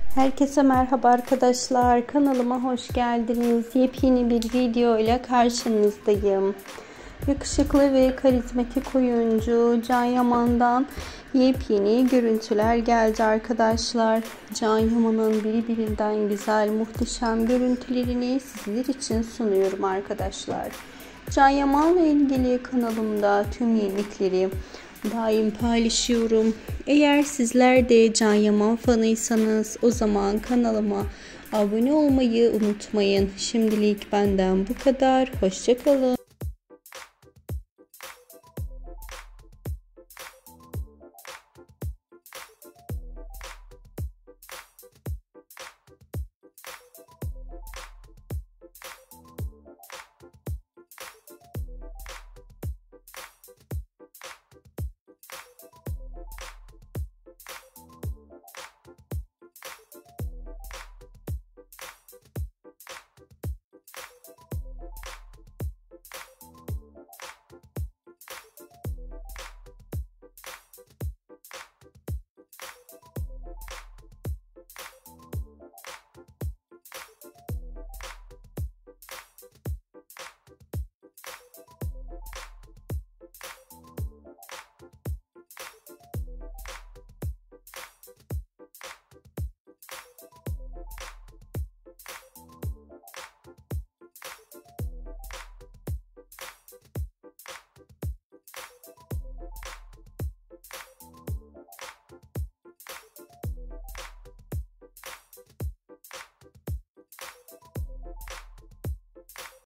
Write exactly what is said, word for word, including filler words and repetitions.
Herkese merhaba arkadaşlar. Kanalıma hoş geldiniz. Yepyeni bir video ile karşınızdayım. Yakışıklı ve karizmatik oyuncu Can Yaman'dan yepyeni görüntüler geldi arkadaşlar. Can Yaman'ın birbirinden güzel, muhteşem görüntülerini sizler için sunuyorum arkadaşlar. Can Yaman'la ilgili kanalımda tüm yenilikleri daim paylaşıyorum. Eğer sizler de Can Yaman fanıysanız o zaman kanalıma abone olmayı unutmayın. Şimdilik benden bu kadar. Hoşça kalın.